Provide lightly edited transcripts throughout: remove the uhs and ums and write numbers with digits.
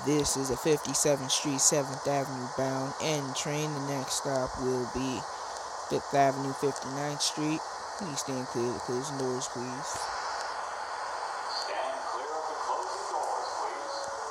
This is a 57th Street, 7th Avenue bound N train. The next stop will be 5th Avenue, 59th Street. Please stand clear of the closing doors, please. Stand clear of the closing doors, please.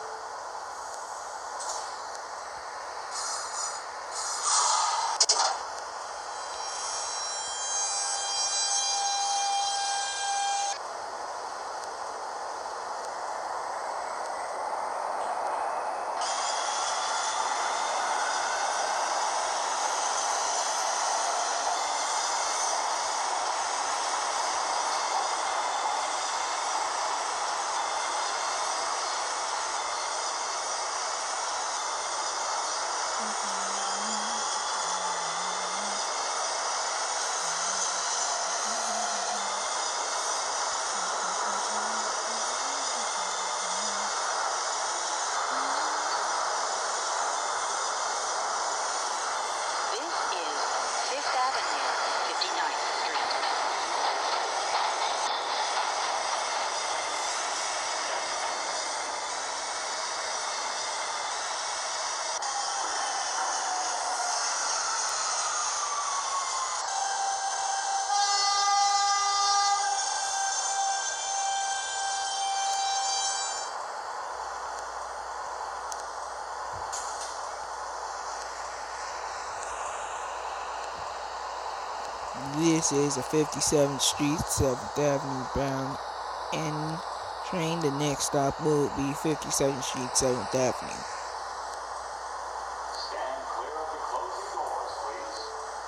This is a 57th Street, 7th Avenue bound N train. The next stop will be 57th Street, 7th Avenue. Stand clear of the closing doors, please.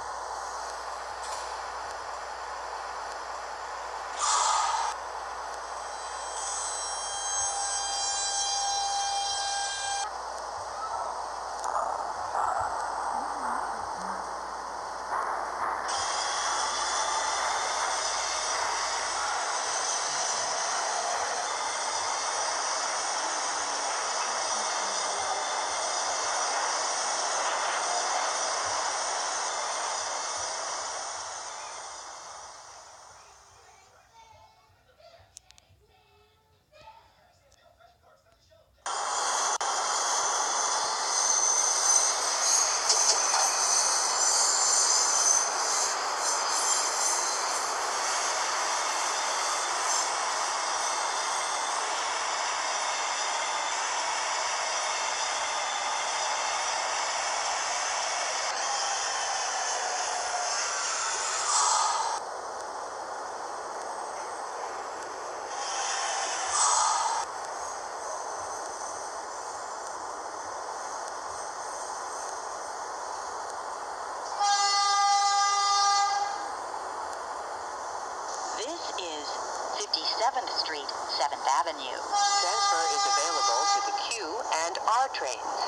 This is 57th Street, 7th Avenue. Transfer is available to the Q and R trains.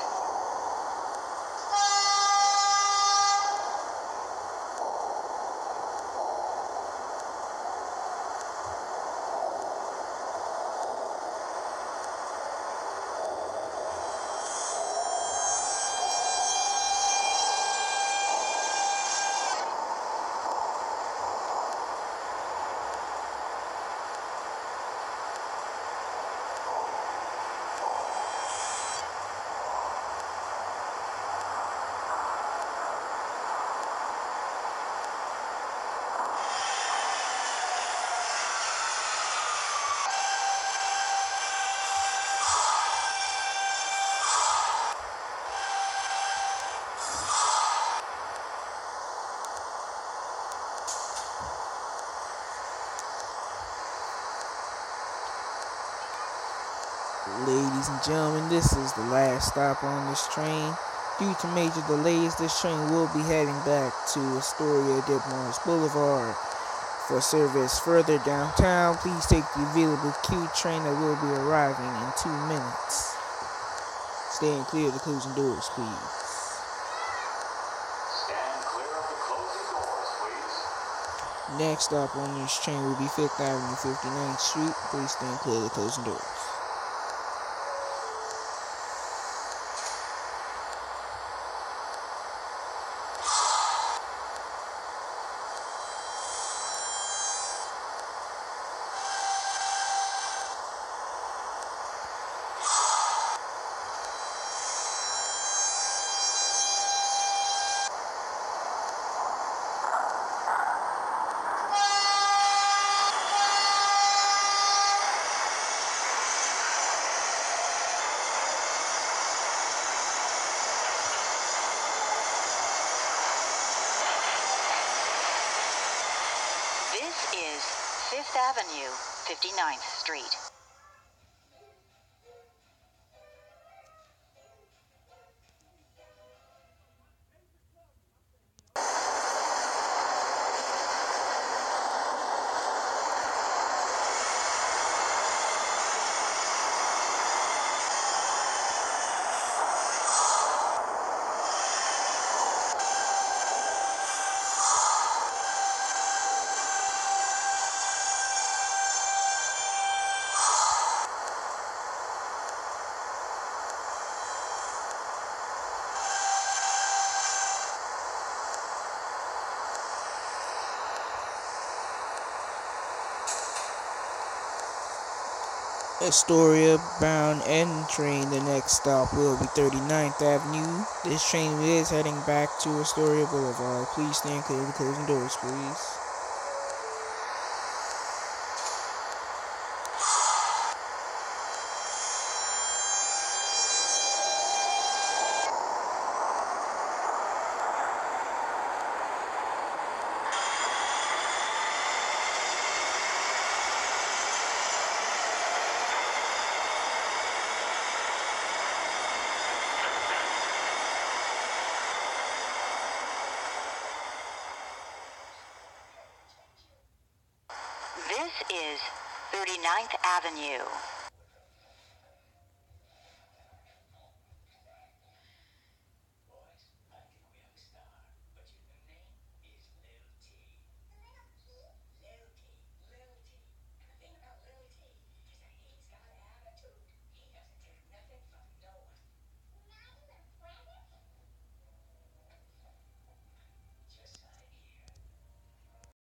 Ladies and gentlemen, this is the last stop on this train. Due to major delays, this train will be heading back to Astoria Dip Morris Boulevard for service further downtown. Please take the available Q train that will be arriving in 2 minutes. Stand clear of the closing doors, please. Stand clear of the closing doors, please. Next stop on this train will be 5th Avenue, 59th Street. Please stand clear of the closing doors. 5th Avenue, 59th Street. Astoria bound N train. The next stop will be 39th Avenue. This train is heading back to Astoria Boulevard. Please stand clear of the closing doors, please. This is 39th Avenue.